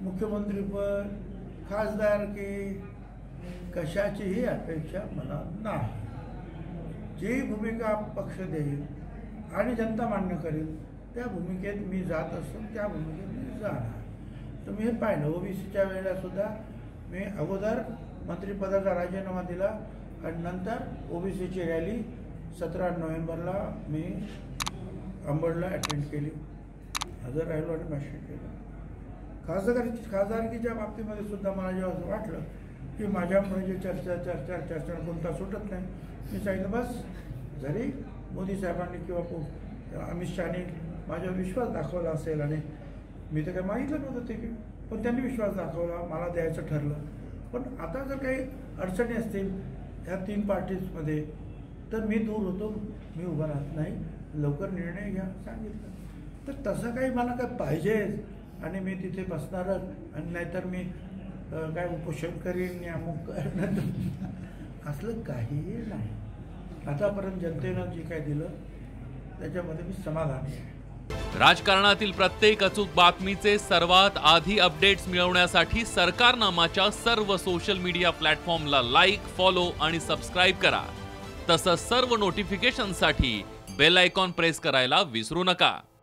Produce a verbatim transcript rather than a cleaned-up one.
मुख्यमंत्रीपद, खासदार की कशाचीही अपेक्षा मला नाही। जी भूमिका पक्ष देईल आणि जनता मान्य करेल त्या भूमिकेत मी जात असून त्या भूमिकेत मी जाणार। तुम्ही हे पाहिलं, ओबीसीच्या वेळेला सुद्धा मी अगोदर मंत्रिपदाचा राजीनामा दिला आणि नंतर ओबीसीची रॅली सतरा नोव्हेंबरला मी अंबडला अटेंड केली, हजर राहिलो आणि भाषण केलं। खासदार खासदारकीच्या बाबतीमध्ये सुद्धा मला जेव्हा असं वाटलं की माझ्यामुळे जे चर्चा चर्चा चर्चा कोणता सुटत नाही, मी सांगितलं बस, जरी मोदी साहेबांनी किंवा अमित शहानी माझ्यावर विश्वास दाखवला असेल आणि मी तर काही मागितलं नव्हतं ते की, पण त्यांनी विश्वास दाखवला, मला द्यायचं ठरलं। पण आता जर काही अडचणी असतील ह्या तीन पार्टीजमध्ये तर मी दूर होतो, मी उभा राहत नाही, लवकर निर्णय घ्या सांगितलं। तर तसं काही मला काय पाहिजे आणि मी तिथे बसणारच आणि नाहीतर मी काय उपोषण करीन या अमुक करेन असलं काहीही नाही। आतापर्यंत जनतेनं जे काय दिलं त्याच्यामध्ये मी समाधानी आहे। राजकारणातील प्रत्येक अचूक बातमीचे सर्वात आधी अपडेट्स मिळवण्यासाठी सरकारनामाच्या सर्व सोशल मीडिया प्लॅटफॉर्मला लाईक, फॉलो आणि सबस्क्राईब करा। तसंच सर्व नोटिफिकेशनसाठी बेल आयकॉन प्रेस करायला विसरू नका।